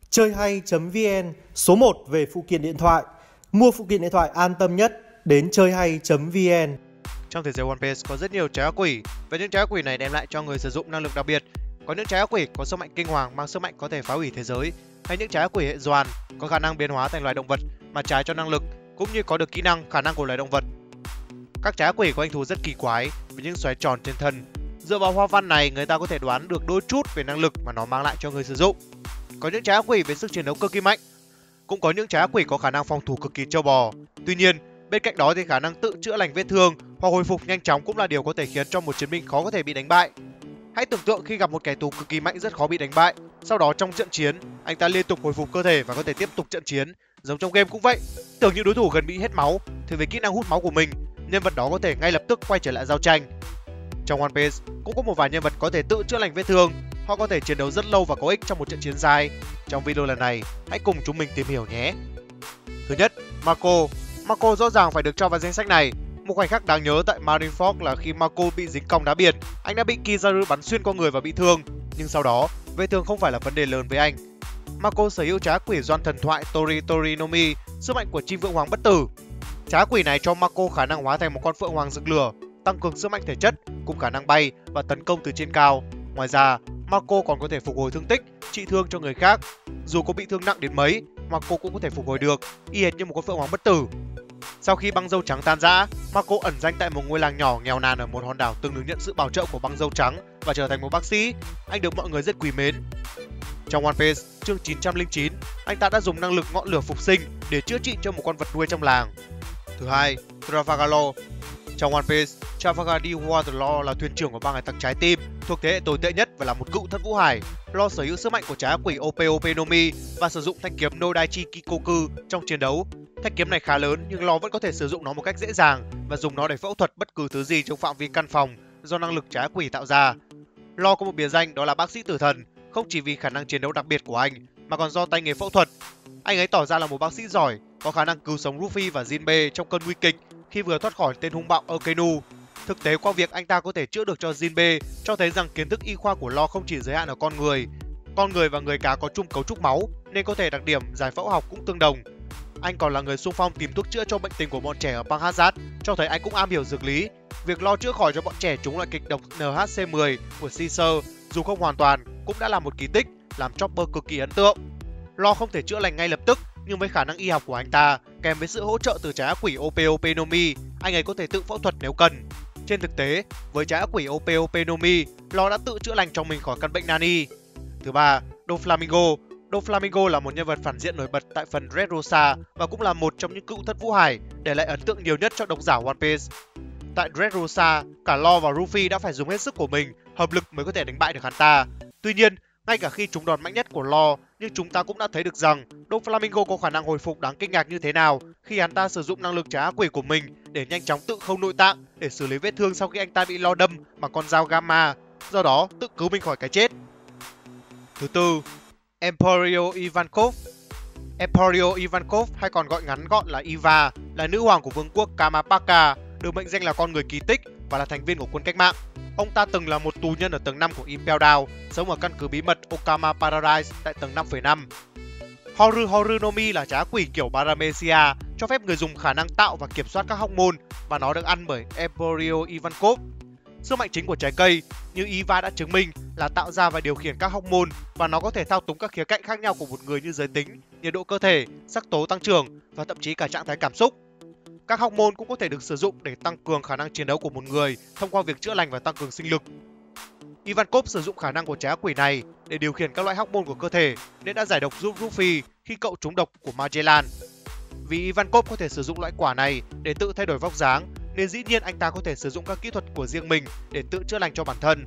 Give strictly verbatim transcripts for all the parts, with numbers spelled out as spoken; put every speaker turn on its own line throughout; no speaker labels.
Chơi hay.vn, số một về phụ kiện điện thoại. Mua phụ kiện điện thoại an tâm nhất, đến chơi hay.vn.
Trong thế giới One Piece có rất nhiều trái ác quỷ, và những trái ác quỷ này đem lại cho người sử dụng năng lực đặc biệt. Có những trái ác quỷ có sức mạnh kinh hoàng mang sức mạnh có thể phá hủy thế giới, hay những trái ác quỷ hệ doàn có khả năng biến hóa thành loài động vật mà trái cho năng lực, cũng như có được kỹ năng khả năng của loài động vật. Các trái ác quỷ có hình thù rất kỳ quái với những xoáy tròn trên thân. Dựa vào hoa văn này, người ta có thể đoán được đôi chút về năng lực mà nó mang lại cho người sử dụng. Có những trái ác quỷ với sức chiến đấu cực kỳ mạnh, cũng có những trái ác quỷ có khả năng phòng thủ cực kỳ trâu bò. Tuy nhiên, bên cạnh đó thì khả năng tự chữa lành vết thương hoặc hồi phục nhanh chóng cũng là điều có thể khiến cho một chiến binh khó có thể bị đánh bại. Hãy tưởng tượng khi gặp một kẻ thù cực kỳ mạnh rất khó bị đánh bại, sau đó trong trận chiến, anh ta liên tục hồi phục cơ thể và có thể tiếp tục trận chiến. Giống trong game cũng vậy, tưởng như đối thủ gần bị hết máu thì với kỹ năng hút máu của mình, nhân vật đó có thể ngay lập tức quay trở lại giao tranh. Trong One Piece cũng có một vài nhân vật có thể tự chữa lành vết thương, họ có thể chiến đấu rất lâu và có ích trong một trận chiến dài. Trong video lần này, hãy cùng chúng mình tìm hiểu nhé. Thứ nhất, Mako. Mako rõ ràng phải được cho vào danh sách này. Một khoảnh khắc đáng nhớ tại Marineford là khi Mako bị dính cong đá biển, anh đã bị Kizaru bắn xuyên qua người và bị thương, nhưng sau đó vết thương không phải là vấn đề lớn với anh. Mako sở hữu trái ác quỷ doan thần thoại Tori Tori no Mi, sức mạnh của chim phượng hoàng bất tử. Trái ác quỷ này cho Mako khả năng hóa thành một con phượng hoàng rực lửa, tăng cường sức mạnh thể chất cùng khả năng bay và tấn công từ trên cao. Ngoài ra, Mako còn có thể phục hồi thương tích, trị thương cho người khác. Dù có bị thương nặng đến mấy, Mako cũng có thể phục hồi được, y hệt như một con phượng hoàng bất tử. Sau khi băng dâu trắng tan rã, Mako ẩn danh tại một ngôi làng nhỏ nghèo nàn ở một hòn đảo từng được nhận sự bảo trợ của băng dâu trắng và trở thành một bác sĩ. Anh được mọi người rất quý mến. Trong One Piece, chương chín trăm lẻ chín, anh ta đã dùng năng lực ngọn lửa phục sinh để chữa trị cho một con vật nuôi trong làng. Thứ hai, Trafalgar Law. Trong One Piece, Trafalgar D. Waterloo là thuyền trưởng của bang hải tặc trái tim, thuộc thế hệ tồi tệ nhất và là một cựu thất vũ hải. Law sở hữu sức mạnh của trái ác quỷ Ope Ope no Mi và sử dụng thanh kiếm Nodaichi Kikoku trong chiến đấu. Thanh kiếm này khá lớn nhưng Law vẫn có thể sử dụng nó một cách dễ dàng và dùng nó để phẫu thuật bất cứ thứ gì trong phạm vi căn phòng do năng lực trái ác quỷ tạo ra. Law có một biệt danh đó là bác sĩ tử thần, không chỉ vì khả năng chiến đấu đặc biệt của anh mà còn do tay nghề phẫu thuật. Anh ấy tỏ ra là một bác sĩ giỏi, có khả năng cứu sống Luffy và Jinbe trong cơn nguy kịch khi vừa thoát khỏi tên hung bạo Akainu. Thực tế qua việc anh ta có thể chữa được cho Jinbe cho thấy rằng kiến thức y khoa của Law không chỉ giới hạn ở con người. Con người và người cá có chung cấu trúc máu nên có thể đặc điểm giải phẫu học cũng tương đồng. Anh còn là người xung phong tìm thuốc chữa cho bệnh tình của bọn trẻ ở bang Hazard, cho thấy anh cũng am hiểu dược lý. Việc Law chữa khỏi cho bọn trẻ chúng loại kịch độc N H C mười của Caesar dù không hoàn toàn cũng đã là một kỳ tích, làm Chopper cực kỳ ấn tượng. Law không thể chữa lành ngay lập tức, nhưng với khả năng y học của anh ta kèm với sự hỗ trợ từ trái ác quỷ Ope Ope no Mi, anh ấy có thể tự phẫu thuật nếu cần. Trên thực tế, với trái ác quỷ Ope Ope no Mi, Law đã tự chữa lành cho mình khỏi căn bệnh Nani. Thứ ba, Doflamingo. Doflamingo là một nhân vật phản diện nổi bật tại phần Dressrosa và cũng là một trong những cựu thất vũ hải để lại ấn tượng nhiều nhất cho độc giả One Piece. Tại Dressrosa, cả Law và Luffy đã phải dùng hết sức của mình, hợp lực mới có thể đánh bại được hắn ta. Tuy nhiên, ngay cả khi chúng đòn mạnh nhất của Law, nhưng chúng ta cũng đã thấy được rằng Doflamingo có khả năng hồi phục đáng kinh ngạc như thế nào khi hắn ta sử dụng năng lực trái ác quỷ của mình để nhanh chóng tự khâu nội tạng để xử lý vết thương sau khi anh ta bị Law đâm bằng con dao Gamma, do đó tự cứu mình khỏi cái chết. Thứ tư, Emporio Ivankov. Emporio Ivankov hay còn gọi ngắn gọn là Eva là nữ hoàng của vương quốc Kamapaka, được mệnh danh là con người kỳ tích và là thành viên của quân cách mạng. Ông ta từng là một tù nhân ở tầng năm của Impel Down, sống ở căn cứ bí mật Okama Paradise tại tầng năm phẩy năm. Horu Horu no Mi là trái ác quỷ kiểu Paramecia, cho phép người dùng khả năng tạo và kiểm soát các hormone và nó được ăn bởi Emporio Ivankov. Sức mạnh chính của trái cây, như Eva đã chứng minh, là tạo ra và điều khiển các hormone và nó có thể thao túng các khía cạnh khác nhau của một người như giới tính, nhiệt độ cơ thể, sắc tố tăng trưởng và thậm chí cả trạng thái cảm xúc. Các hormone cũng có thể được sử dụng để tăng cường khả năng chiến đấu của một người thông qua việc chữa lành và tăng cường sinh lực. Ivankov sử dụng khả năng của trái ác quỷ này để điều khiển các loại hormone của cơ thể nên đã giải độc giúp Luffy khi cậu trúng độc của Magellan. Vì Ivankov có thể sử dụng loại quả này để tự thay đổi vóc dáng nên dĩ nhiên anh ta có thể sử dụng các kỹ thuật của riêng mình để tự chữa lành cho bản thân.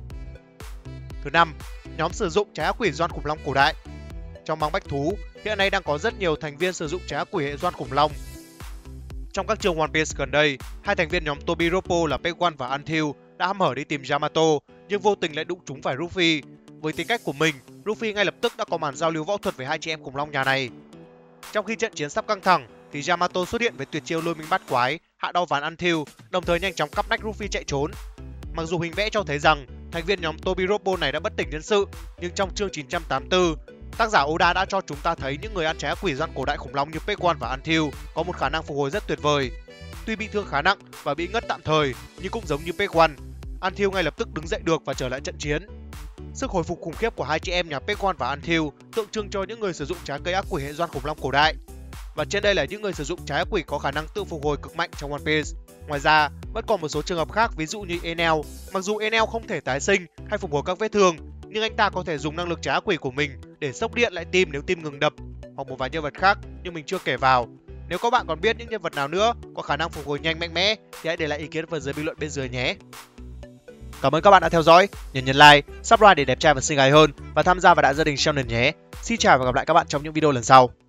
Thứ năm, nhóm sử dụng trái ác quỷ doan khủng long cổ đại. Trong bang bách thú, hiện nay đang có rất nhiều thành viên sử dụng trái ác quỷ hệ doan khủng long. Trong các chương One Piece gần đây, hai thành viên nhóm Tobiropo là Peg One và Until đã hăm hở đi tìm Yamato, nhưng vô tình lại đụng trúng phải Luffy. Với tính cách của mình, Luffy ngay lập tức đã có màn giao lưu võ thuật với hai chị em khủng long nhà này. Trong khi trận chiến sắp căng thẳng, thì Yamato xuất hiện với tuyệt chiêu lôi minh bát quái, hạ đau ván Until, đồng thời nhanh chóng cắp nách Luffy chạy trốn. Mặc dù hình vẽ cho thấy rằng thành viên nhóm Tobiropo này đã bất tỉnh nhân sự, nhưng trong chương chín trăm tám mươi tư, Tác giả Oda đã cho chúng ta thấy những người ăn trái ác quỷ gian cổ đại khủng long như Pekwan và Anthill có một khả năng phục hồi rất tuyệt vời. Tuy bị thương khá nặng và bị ngất tạm thời, nhưng cũng giống như Pekwan, Anthill ngay lập tức đứng dậy được và trở lại trận chiến. Sức hồi phục khủng khiếp của hai chị em nhà Pekwan và Anthill tượng trưng cho những người sử dụng trái cây ác quỷ hệ doan khủng long cổ đại. Và trên đây là những người sử dụng trái ác quỷ có khả năng tự phục hồi cực mạnh trong One Piece. Ngoài ra, vẫn còn một số trường hợp khác, ví dụ như Enel. Mặc dù Enel không thể tái sinh hay phục hồi các vết thương, nhưng anh ta có thể dùng năng lực trái ác quỷ của mình để sốc điện lại tim nếu tim ngừng đập, hoặc một vài nhân vật khác nhưng mình chưa kể vào. Nếu các bạn còn biết những nhân vật nào nữa có khả năng phục hồi nhanh mạnh mẽ thì hãy để lại ý kiến vào dưới bình luận bên dưới nhé. Cảm ơn các bạn đã theo dõi, nhấn nhấn like, subscribe để đẹp trai và xinh gái hơn và tham gia vào đại gia đình Shonen nhé. Xin chào và gặp lại các bạn trong những video lần sau.